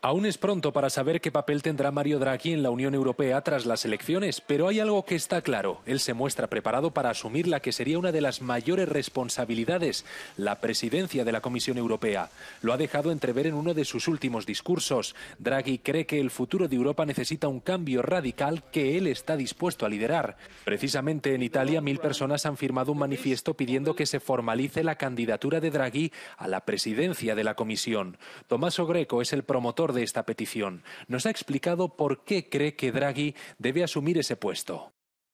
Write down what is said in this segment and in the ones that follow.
Aún es pronto para saber qué papel tendrá Mario Draghi en la Unión Europea tras las elecciones, pero hay algo que está claro. Él se muestra preparado para asumir la que sería una de las mayores responsabilidades, la presidencia de la Comisión Europea. Lo ha dejado entrever en uno de sus últimos discursos. Draghi cree que el futuro de Europa necesita un cambio radical que él está dispuesto a liderar. Precisamente en Italia, 1000 personas han firmado un manifiesto pidiendo que se formalice la candidatura de Draghi a la presidencia de la Comisión. Tommaso Greco es el promotor de esta petición. Nos ha explicado por qué cree que Draghi debe asumir ese puesto.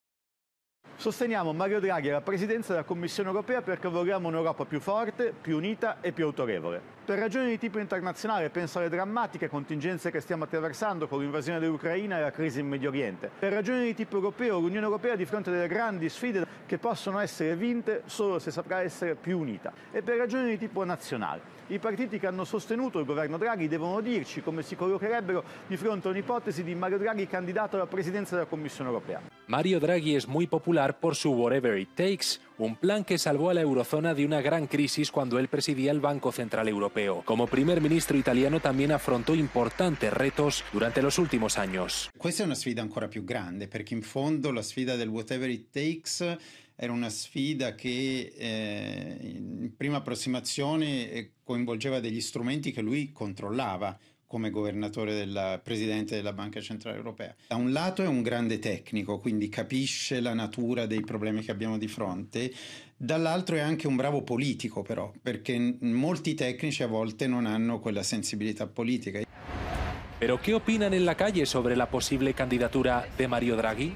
Sosteniamo Mario Draghi alla presidenza della Commissione Europea perché vogliamo un'Europa più forte, più unita e più autorevole. Per ragioni di tipo internazionale penso alle drammatiche contingenze che stiamo attraversando con l'invasione dell'Ucraina e la crisi in Medio Oriente. Per ragioni di tipo europeo l'Unione Europea è di fronte a delle grandi sfide che possono essere vinte solo se saprà essere più unita. E per ragioni di tipo nazionale. I partiti che hanno sostenuto il governo Draghi devono dirci come si collocherebbero di fronte a un'ipotesi di Mario Draghi candidato alla presidenza della Commissione Europea. Mario Draghi es muy popular por su Whatever It Takes, un plan que salvó a la eurozona de una gran crisis cuando él presidía el Banco Central Europeo. Como primer ministro italiano también afrontó importantes retos durante los últimos años. Questa è una sfida ancora più grande, perché in fondo la sfida del Whatever It Takes era una sfida che in prima approssimazione coinvolgeva degli strumenti che lui controllava come governatore presidente della Banca Centrale Europea. Da un lato è un grande tecnico, quindi capisce la natura dei problemi che abbiamo di fronte, dall'altro è anche un bravo politico però, perché molti tecnici a volte non hanno quella sensibilità politica. ¿Pero qué opinan en la calle sobre la posible candidatura de Mario Draghi?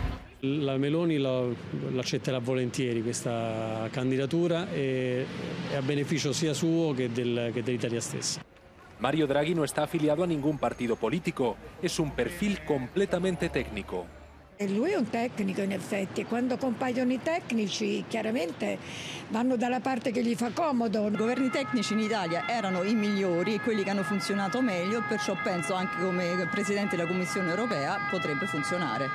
La Meloni l'accetterà volentieri questa candidatura e a beneficio sia suo che dell'Italia stessa. Mario Draghi no está afiliado a ningún partido político, es un perfil completamente técnico. E lui è un tecnico in effetti, e quando compaiono i tecnici chiaramente vanno dalla parte che gli fa comodo. I governi tecnici in Italia erano i migliori, quelli che hanno funzionato meglio, perciò penso anche come Presidente della Commissione Europea potrebbe funzionare.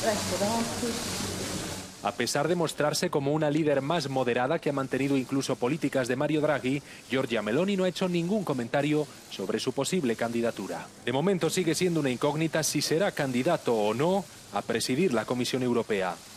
A pesar de mostrarse como una líder más moderada que ha mantenido incluso políticas de Mario Draghi, Giorgia Meloni no ha hecho ningún comentario sobre su posible candidatura. De momento sigue siendo una incógnita si será candidato o no a presidir la Comisión Europea.